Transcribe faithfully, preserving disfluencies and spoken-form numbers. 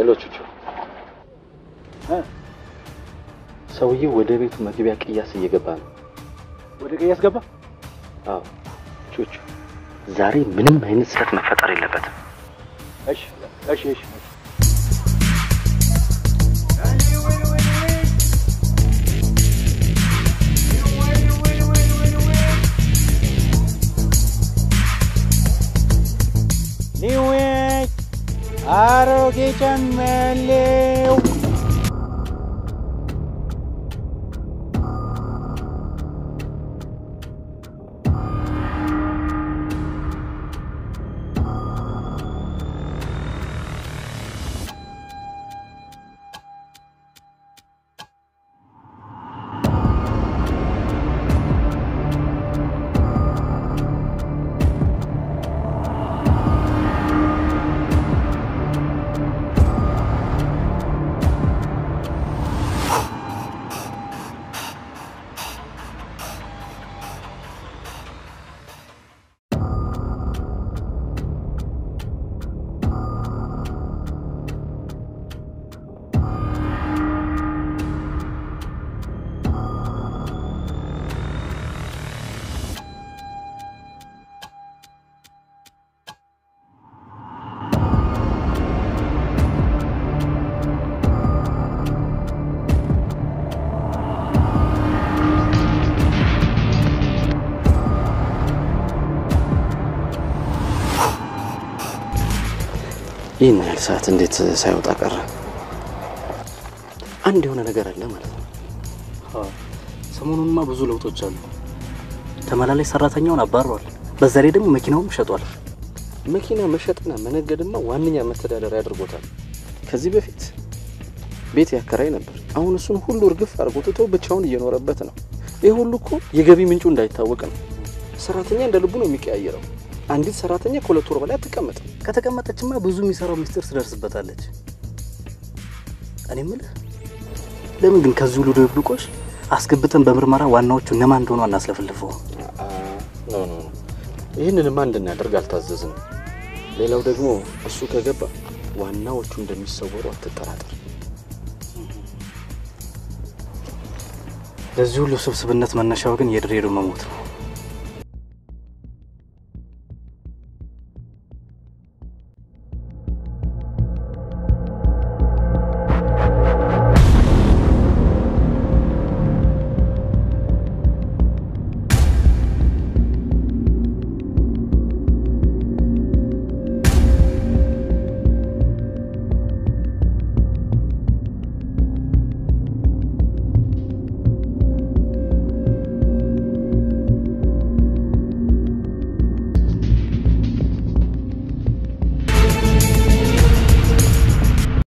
ሄሎ ቹቹ እ ሰውዬው ወደ ቤቱ መግቢያ ቅያስ እየገባ ነው ወደ ቅያስ ገባ አዎ ቹቹ ዛሬ ምንም አይነት ስህተት መፈጠር የለበትም እሺ እሺ እሺ ኒዌ አሮጌ ጨመሌው ይሄን ያህል ሰዓት እንዴት ሳይወጣ ቀረ? አንድ የሆነ ነገር አለ ማለት ነው። አዎ ሰሞኑንማ ብዙ ለውጦች አሉ። ተመላላይ ሰራተኛውን አባሯል። በዛ ላይ ደግሞ መኪናውን ሸጧል። መኪና መሸጥና መነገድማ ዋንኛ መተዳደሪያ ያድርጎታል። ከዚህ በፊት ቤት ያከራይ ነበር። አሁን እሱን ሁሉ እርግፍ አድርጎ ትቶ ብቻውን እየኖረበት ነው። ይሄ ሁሉ እኮ የገቢ ምንጩ እንዳይታወቅ ነው። ሰራተኛ እንደ ልቡ ነው የሚቀያየረው። አንዲት ሰራተኛ ከሁለት ወር በላይ አትቀመጥም። ከተቀመጠችማ ብዙ የሚሰራው ሚስጥር ትደርስበታለች። እኔ ምልህ ለምን ግን ከዚህ ሁሉ ድብቆሽ አስገብተን በምርመራ ዋናዎቹ እነማን እንደሆኑ አናስለፍልፈው? ኖ ኖ ይሄንንማ እንድናደርግ አልታዘዝንም። ሌላው ደግሞ እሱ ከገባ ዋናዎቹ እንደሚሰወሩ አትጠራጠር። ለዚህ ሁሉ ስብስብነት መነሻው ግን የድሬዶ መሞት ነው።